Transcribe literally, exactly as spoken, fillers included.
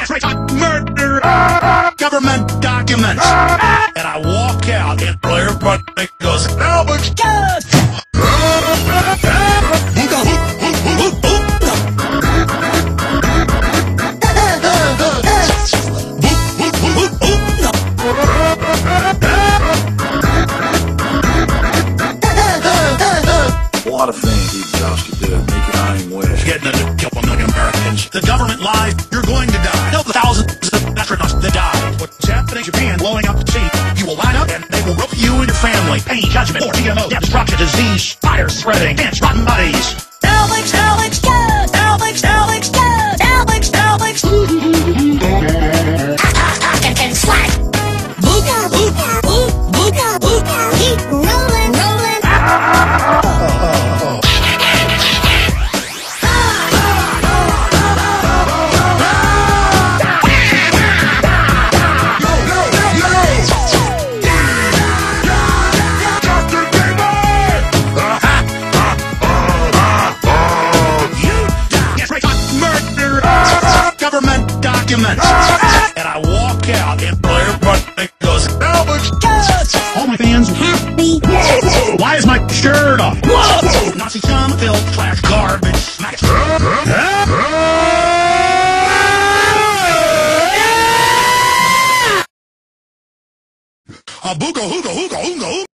Murder! Government documents! And I walk out and everybody goes, Albert! A lot of things these jobs could do. Make your dying wish. Getting a kill a million Americans. The government lies. You're going to die. Help the thousands of astronauts that died. What's happening in Japan blowing up the sea? You will line up and they will rope you and your family. Pain, judgment, war, G M O, death, destruction, disease, fire spreading, ants, rotten bodies. Alex, Alex, go! Alex, Alex, go! Alex, Alex! and, and slack! Booga, booga, boo, booga, booga, keep rolling, rolling! Documents. And I walk out and everybody goes, Albert! All my fans happy. Whoa. Why is my shirt off? Whoa. Nazi scum, filth, trash, garbage. A booga hooga hooga hooga hooga.